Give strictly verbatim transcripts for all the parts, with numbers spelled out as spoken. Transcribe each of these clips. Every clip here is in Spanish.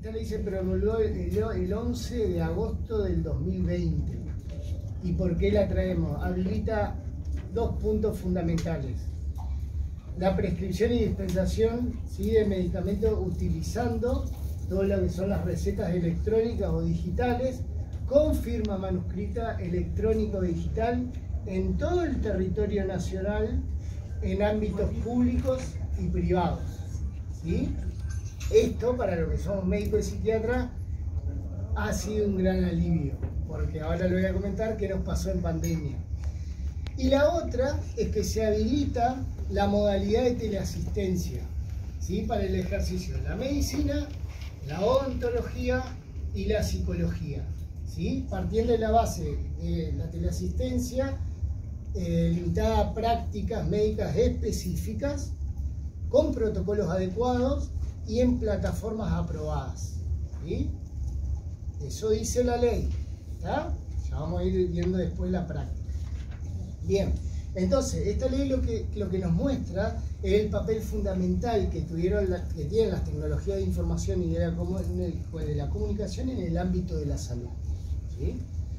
esta ley se promulgó el, el once de agosto del dos mil veinte. ¿Y por qué la traemos? Habilita dos puntos fundamentales. La prescripción y dispensación, ¿sí?, de medicamentos utilizando todo lo que son las recetas electrónicas o digitales con firma manuscrita electrónico digital en todo el territorio nacional en ámbitos públicos y privados, ¿sí? Esto, para los que somos médicos y psiquiatras, ha sido un gran alivio, porque ahora lo voy a comentar qué nos pasó en pandemia. Y la otra es que se habilita la modalidad de teleasistencia, ¿sí?, para el ejercicio de la medicina, la odontología y la psicología, ¿sí?, partiendo de la base de la teleasistencia eh, limitada a prácticas médicas específicas, con protocolos adecuados y en plataformas aprobadas, ¿sí? Eso dice la ley, ¿está? Ya vamos a ir viendo después la práctica. Bien, entonces, esta ley lo que, lo que nos muestra es el papel fundamental que, tuvieron la, que tienen las tecnologías de información y de la, de la comunicación en el ámbito de la salud, ¿sí?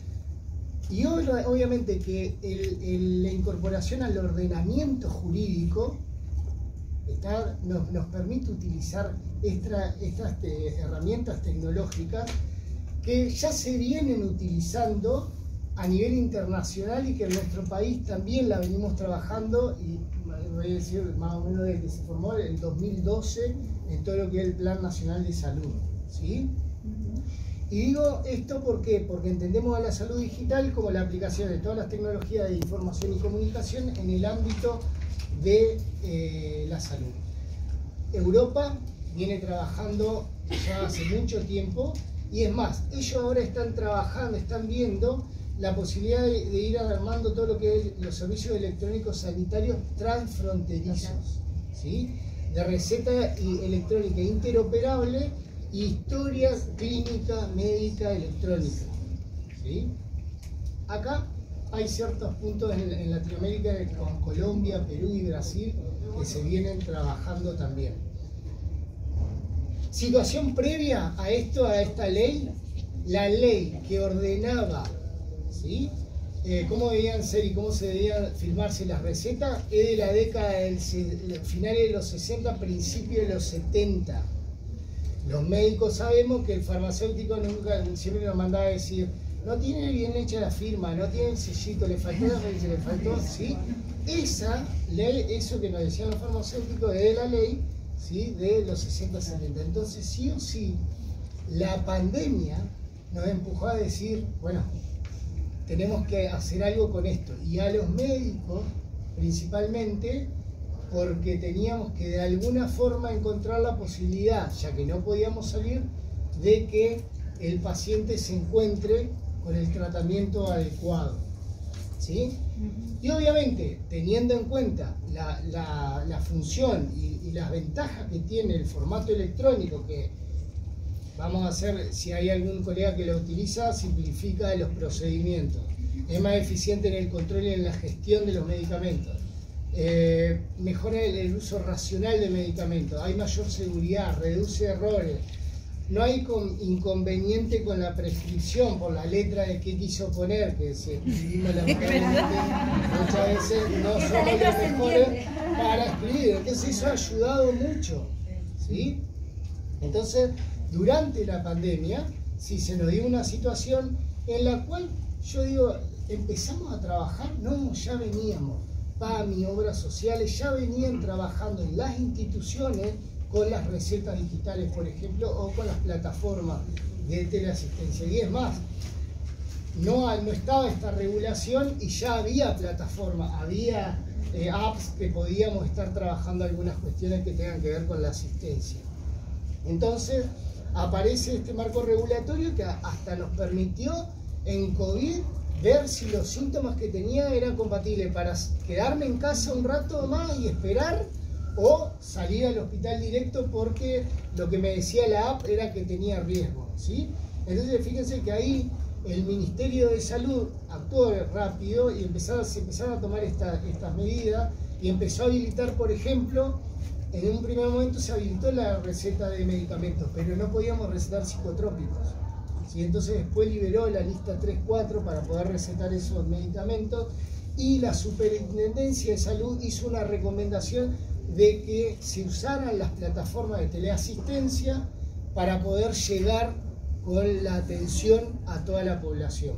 Y obviamente que el, el, la incorporación al ordenamiento jurídico está, nos, nos permite utilizar esta, estas te, herramientas tecnológicas que ya se vienen utilizando a nivel internacional y que en nuestro país también la venimos trabajando, y voy a decir más o menos desde que se formó en el dos mil doce en todo lo que es el Plan Nacional de Salud, ¿sí? Y digo esto ¿por qué? Porque entendemos a la salud digital como la aplicación de todas las tecnologías de información y comunicación en el ámbito de eh, la salud. Europa viene trabajando ya hace mucho tiempo, y es más, ellos ahora están trabajando, están viendo la posibilidad de, de ir armando todo lo que es los servicios electrónicos sanitarios transfronterizos, ¿sí?, de receta electrónica interoperable y historias clínica médica electrónica, ¿sí? Acá hay ciertos puntos en, en Latinoamérica, con Colombia, Perú y Brasil, que se vienen trabajando también. Situación previa a esto, a esta ley, la ley que ordenaba, ¿sí?, eh, cómo debían ser y cómo se debían firmarse las recetas, es de la década del finales de los sesenta, principios de los setenta. Los médicos sabemos que el farmacéutico nunca, siempre nos mandaba a decir: no tiene bien hecha la firma, no tiene el sellito, le faltó la fecha, le faltó, ¿sí? Esa ley, eso que nos decían los farmacéuticos, es de la ley, ¿sí?, de los sesenta, setenta. Entonces, sí o sí, la pandemia nos empujó a decir, bueno, tenemos que hacer algo con esto. Y a los médicos, principalmente, porque teníamos que de alguna forma encontrar la posibilidad, ya que no podíamos salir, de que el paciente se encuentre con el tratamiento adecuado, ¿sí? Y obviamente, teniendo en cuenta la, la, la función y, y las ventajas que tiene el formato electrónico, que vamos a hacer, si hay algún colega que lo utiliza, simplifica los procedimientos, es más eficiente en el control y en la gestión de los medicamentos, eh, mejora el, el uso racional de medicamentos, hay mayor seguridad, reduce errores, no hay con, inconveniente con la prescripción por la letra de qué quiso poner, que si escribimos lamentablemente muchas veces no somos los mejores para escribir, entonces eso ha ayudado mucho, ¿sí? Entonces, durante la pandemia, sí se nos dio una situación en la cual yo digo, empezamos a trabajar, no, ya veníamos, P A M I, obras sociales, ya venían trabajando en las instituciones con las recetas digitales, por ejemplo, o con las plataformas de teleasistencia. Y es más, no, no estaba esta regulación y ya había plataformas, había eh, apps que podíamos estar trabajando algunas cuestiones que tengan que ver con la asistencia. Entonces, aparece este marco regulatorio que hasta nos permitió en COVID ver si los síntomas que tenía eran compatibles para quedarme en casa un rato más y esperar, o salir al hospital directo porque lo que me decía la app era que tenía riesgo, ¿sí? Entonces fíjense que ahí el Ministerio de Salud actuó rápido y empezaron, se empezaron a tomar esta, estas medidas y empezó a habilitar, por ejemplo, en un primer momento se habilitó la receta de medicamentos, pero no podíamos recetar psicotrópicos. ¿Sí? Entonces después liberó la lista tres cuatro para poder recetar esos medicamentos y la Superintendencia de Salud hizo una recomendación de que se usaran las plataformas de teleasistencia para poder llegar con la atención a toda la población.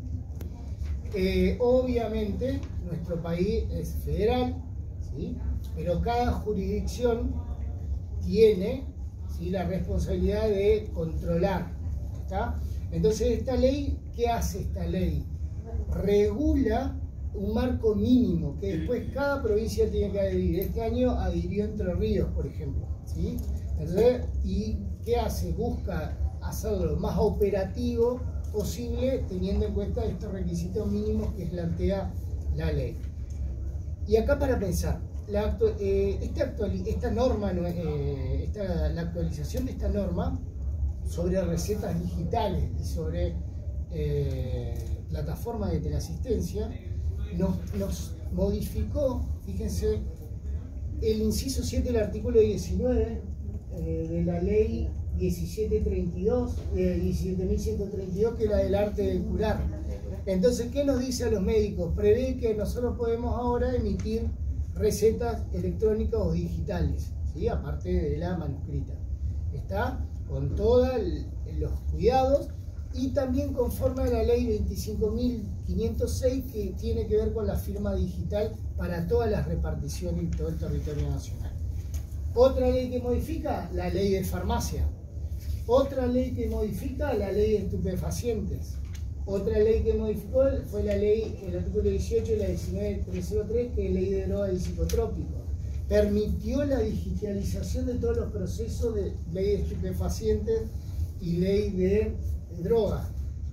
Eh, obviamente nuestro país es federal, ¿sí? Pero cada jurisdicción tiene, ¿sí?, la responsabilidad de controlar. ¿Está? Entonces esta ley, ¿qué hace esta ley? Regula un marco mínimo que después cada provincia tiene que adherir. Este año adhirió Entre Ríos, por ejemplo, ¿sí? Entonces, ¿y qué hace? Busca hacerlo lo más operativo posible teniendo en cuenta estos requisitos mínimos que plantea la ley. Y acá para pensar, la actu eh, esta, actual esta norma, eh, esta, la actualización de esta norma sobre recetas digitales y sobre eh, plataformas de teleasistencia nos, nos modificó, fíjense, el inciso siete del artículo diecinueve eh, de la ley diecisiete treinta y dos, eh, diecisiete mil ciento treinta y dos, que es la del arte de curar. Entonces, ¿qué nos dice a los médicos? Prevé que nosotros podemos ahora emitir recetas electrónicas o digitales, ¿sí?, aparte de la manuscrita. Está con todos los cuidados y también conforme a la ley veinticinco mil quinientos seis, que tiene que ver con la firma digital para todas las reparticiones en todo el territorio nacional. Otra ley que modifica, la ley de farmacia. Otra ley que modifica, la ley de estupefacientes. Otra ley que modificó fue la ley, el artículo dieciocho y la diecinueve mil trescientos tres, que es ley de drogas y psicotrópicos. Permitió la digitalización de todos los procesos de ley de estupefacientes y ley de drogas.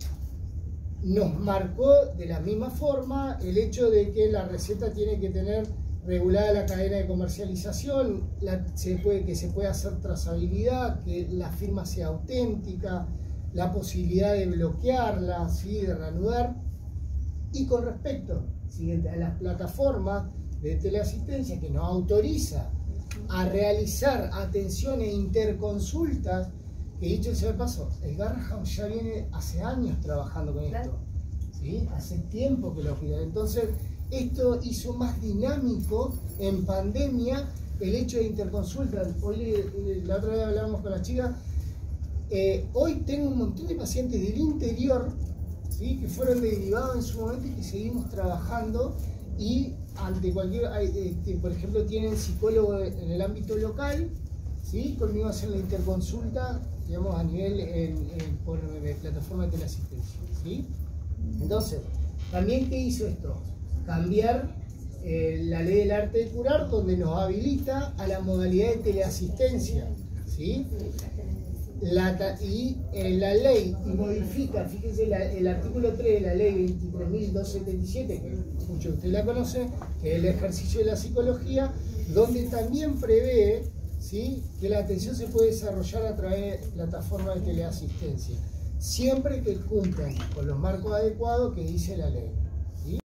Nos marcó de la misma forma el hecho de que la receta tiene que tener regulada la cadena de comercialización, la, se puede, que se pueda hacer trazabilidad, que la firma sea auténtica, la posibilidad de bloquearla, ¿sí?, de reanudar. Y con respecto, siguiente, a las plataformas de teleasistencia que nos autoriza a realizar atenciones e interconsultas, que dicho sea de paso, el Garrahan ya viene hace años trabajando con esto, ¿sí? Hace tiempo que lo pide. Entonces, esto hizo más dinámico en pandemia el hecho de interconsulta. Hoy, la otra vez hablábamos con la chica, eh, hoy tengo un montón de pacientes del interior, ¿sí?, que fueron derivados en su momento y que seguimos trabajando, y ante cualquier, este, por ejemplo, tienen psicólogo en el ámbito local, ¿sí?, conmigo hacen la interconsulta, digamos, a nivel en, en, por plataforma de teleasistencia, ¿sí? Entonces, también, ¿qué hizo esto? Cambiar eh, la ley del arte de curar, donde nos habilita a la modalidad de teleasistencia, ¿sí? La, y eh, la ley modifica, fíjense, la, el artículo tres de la ley veintitrés mil doscientos setenta y siete, que muchos de ustedes la conocen, que es el ejercicio de la psicología, donde también prevé, ¿sí?, que la atención se puede desarrollar a través de plataformas de teleasistencia, siempre que cumplan con los marcos adecuados que dice la ley.